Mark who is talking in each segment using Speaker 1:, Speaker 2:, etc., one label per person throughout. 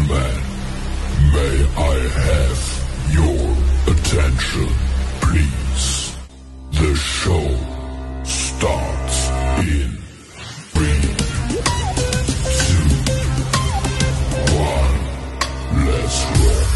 Speaker 1: gentlemen, may I have your attention, please? The show starts in 3, 2, 1. Let's rock.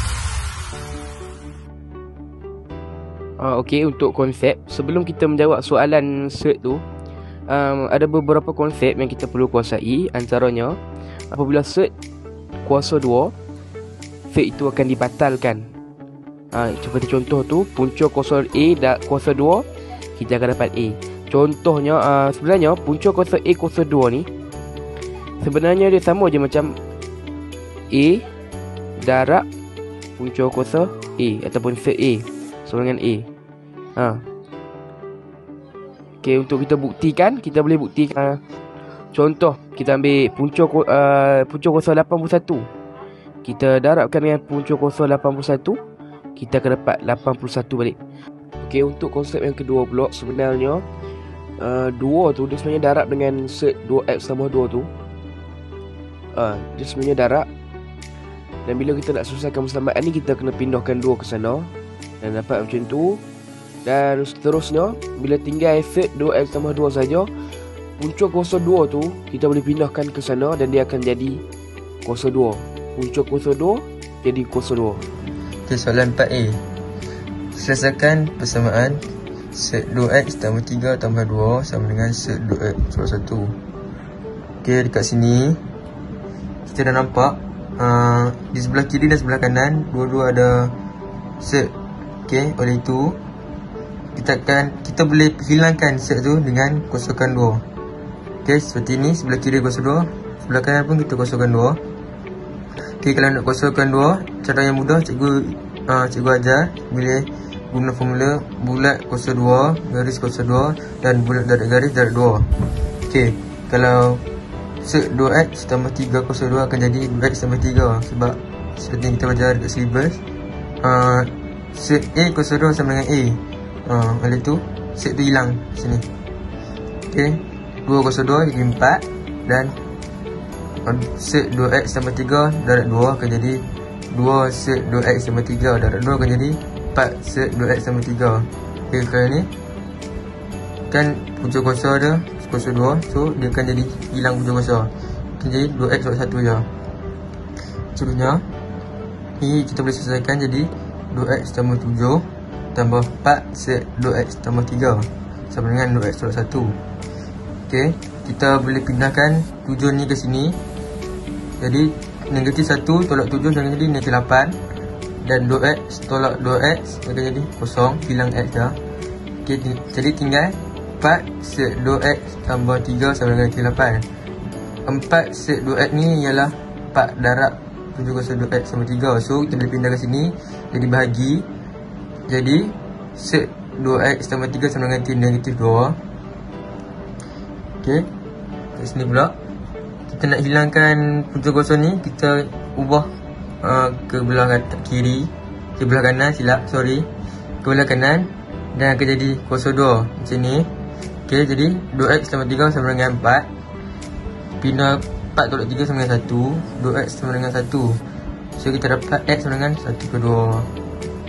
Speaker 2: Okey, untuk konsep, sebelum kita menjawab soalan cert tu, ada beberapa konsep yang kita perlu kuasai. Antaranya, apabila cert kuasa 2, cert itu akan dibatalkan. Seperti contoh tu, punca kuasa A dan kuasa 2, kita akan dapat A. Contohnya, sebenarnya punca kuasa A kuasa 2 ni sebenarnya dia sama je macam A darab punca kuasa A ataupun cert A sama dengan A. Okey, untuk kita buktikan, kita boleh buktikan. Contoh, kita ambil punca kuasa 81. Kita darabkan dengan punca kuasa 81, kita akan dapat 81 balik. Okey, untuk konsep yang kedua pula, sebenarnya 2 tu dia sebenarnya darab dengan cert 2x tambah 2 tu. Dia sebenarnya darab. Dan bila kita nak selesaikan persamaan ni, kita kena pindahkan 2 ke sana dan dapat macam tu. Dan seterusnya, bila tinggal cert 2x tambah 2 saja, punca kuasa 2 tu kita boleh pindahkan ke sana dan dia akan jadi kuasa 2. Punca kuasa 2 jadi kuasa 2.
Speaker 3: Okay, soalan 4A. Selesaikan persamaan cert 2x tambah 3 tambah 2 sama dengan cert 2x tambah 1. Okay, dekat sini kita dah nampak di sebelah kiri dan sebelah kanan dua-dua ada cert. Okay, oleh itu kita boleh hilangkan cert tu dengan kosongkan 2. Okay, seperti ni, sebelah kiri kosong 2, sebelah kanan pun kita kosongkan 2. Okay, kalau nak kosongkan 2, cara yang mudah cikgu ajar. Boleh guna formula bulat kosong 2, garis kosong 2 dan bulat darab garis darab 2. Okay, kalau cert 2x tambah 3 kosong 2 akan jadi 2x tambah 3. Sebab seperti yang kita belajar dekat syllabus, cert A kosong 2 sama dengan A. Oleh tu cert tu hilang sini. Okay, 2 kosong 2 jadi 4. Dan cert 2x tambah 3 darab 2 akan jadi 2 cert 2x tambah 3 darab 2 akan jadi 4 cert 2x tambah 3. Okay, kali ni kan punca kuasa ada kuasa 2, so dia akan jadi hilang punca kuasa. Akan jadi 2x darab 1 je. Contohnya ni kita boleh selesaikan jadi 2x tambah 7 tambah 4 cert 2x tambah 3 sama dengan 2x darab 1. Okay, kita boleh pindahkan 7 ni ke sini. Jadi negatif 1 tolak 7 akan jadi negatif 8. Dan 2x tolak 2x akan jadi kosong, hilang x dah. Okay, jadi tinggal 4 cert 2x tambah 3 sama dengan negatif 8. 4 cert 2x ni ialah 4 darab 7 kuasa 2x sama 3. So kita boleh pindah ke sini, jadi bahagi. Jadi cert 2x tambah 3 sama dengan negatif 2. Okay, kat sini pula kita nak hilangkan punca kuasa ni, kita ubah ke belah kiri, ke belah kanan, ke belah kanan, dan akan jadi kuasa 2 macam ni. Okay, jadi 2x tambah 3 sama dengan 4. Pindah 4 tolak 3 sama dengan 1. 2x sama dengan 1. So kita dapat x sama dengan 1/2.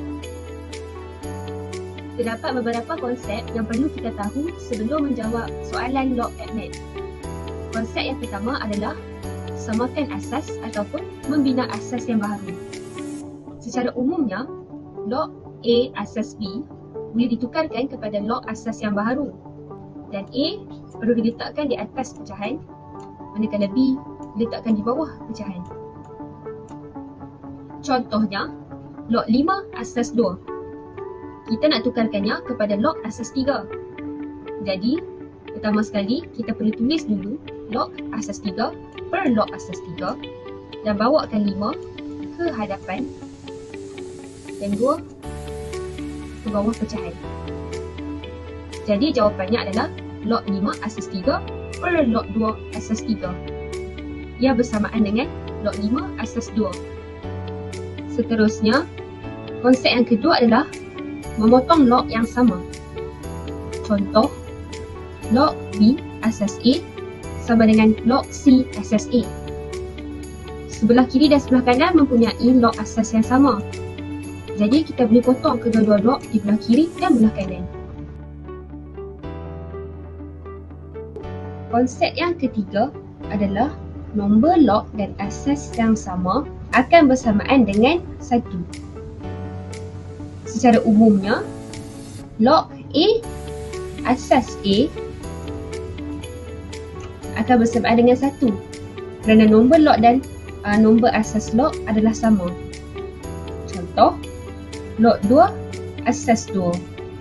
Speaker 4: Terdapat beberapa konsep yang perlu kita tahu sebelum menjawab soalan log ATMATH. Konsep yang pertama adalah samakan asas ataupun membina asas yang baru. Secara umumnya, log A asas B boleh ditukarkan kepada log asas yang baru. Dan A perlu diletakkan di atas pecahan, manakala B diletakkan di bawah pecahan. Contohnya, log 5 asas 2. Kita nak tukarkannya kepada log asas 3. Jadi, pertama sekali kita perlu tulis dulu log asas 3 per log asas 3 dan bawakan 5 ke hadapan dan 2 ke bawah pecahan. Jadi jawapannya adalah log 5 asas 3 per log 2 asas 3. Ia bersamaan dengan log 5 asas 2. Seterusnya, konsep yang kedua adalah memotong log yang sama. Contoh, log B asas A sama dengan log C asas A. sebelah kiri dan sebelah kanan mempunyai log asas yang sama. Jadi kita boleh potong kedua-dua log di belah kiri dan belah kanan. Konsep yang ketiga adalah nombor log dan asas yang sama akan bersamaan dengan 1. Secara umumnya, log A, asas A akan bersamaan dengan 1 kerana nombor log dan nombor asas log adalah sama. Contoh, log 2, asas 2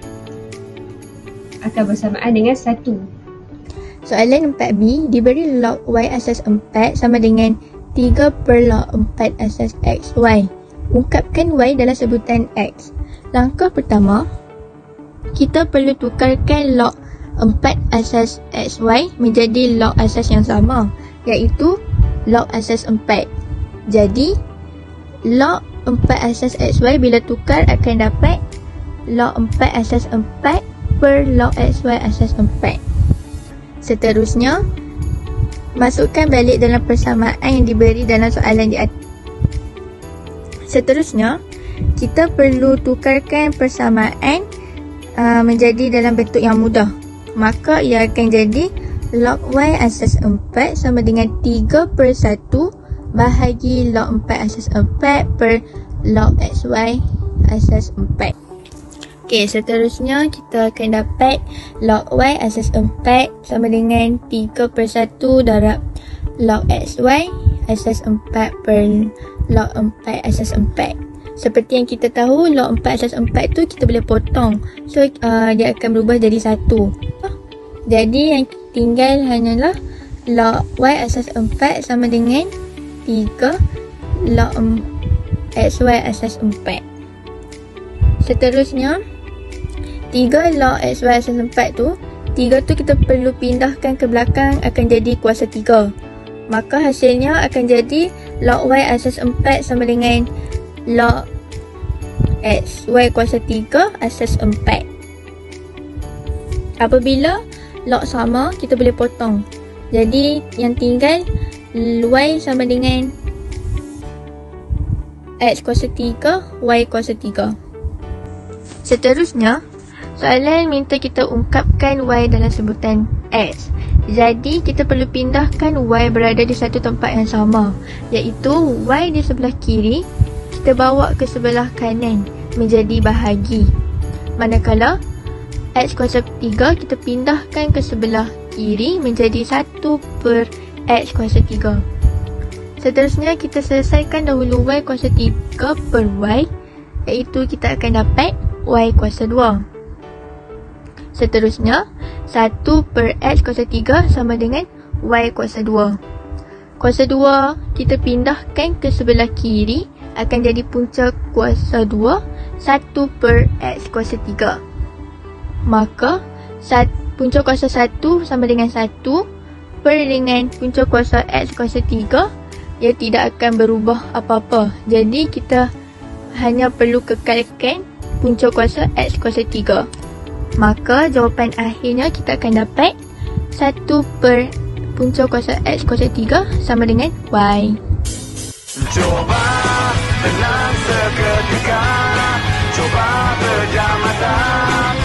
Speaker 4: akan bersamaan dengan 1.
Speaker 5: Soalan 4B, diberi log Y asas 4 sama dengan 3 per log 4 asas X, Y. Ungkapkan Y dalam sebutan X. Langkah pertama, kita perlu tukarkan log 4 asas XY menjadi log asas yang sama, iaitu log asas 4. Jadi, log 4 asas XY bila tukar akan dapat log 4 asas 4 per log XY asas 4. Seterusnya, masukkan balik dalam persamaan yang diberi dalam soalan di atas. Seterusnya, kita perlu tukarkan persamaan menjadi dalam bentuk yang mudah. Maka ia akan jadi log Y asas 4 sama dengan 3 per 1 bahagi log 4 asas 4 per log XY asas 4. Okey, seterusnya kita akan dapat log Y asas 4 sama dengan 3 per 1 darab log XY asas 4 per log 4 asas 4. Seperti yang kita tahu, log 4 asas 4 tu kita boleh potong. So, dia akan berubah jadi 1. Jadi, yang tinggal hanyalah log Y asas 4 sama dengan 3 log XY asas 4. Seterusnya, 3 log XY asas 4 tu, 3 tu kita perlu pindahkan ke belakang akan jadi kuasa 3. Maka hasilnya akan jadi log Y asas 4 sama dengan log XY kuasa 3 asas 4. Apabila log sama, kita boleh potong. Jadi yang tinggal Y sama dengan X kuasa 3, Y kuasa 3. Seterusnya, soalan minta kita ungkapkan Y dalam sebutan X. Jadi, kita perlu pindahkan Y berada di satu tempat yang sama, iaitu Y di sebelah kiri, kita bawa ke sebelah kanan menjadi bahagi. Manakala X kuasa 3 kita pindahkan ke sebelah kiri menjadi 1 per X kuasa 3. Seterusnya, kita selesaikan dahulu Y kuasa 3 per Y, iaitu kita akan dapat Y kuasa 2. Seterusnya, 1 per X kuasa 3 sama dengan Y kuasa 2. Kuasa 2 kita pindahkan ke sebelah kiri akan jadi punca kuasa 2, 1 per X kuasa 3. Maka, punca kuasa 1 sama dengan 1 per dengan punca kuasa X kuasa 3, ia tidak akan berubah apa-apa. Jadi, kita hanya perlu kekalkan punca kuasa X kuasa 3. Maka, jawapan akhirnya kita akan dapat 1 per punca kuasa X kuasa 3 sama dengan Y.
Speaker 6: Coba tenang seketika, coba pejam mata.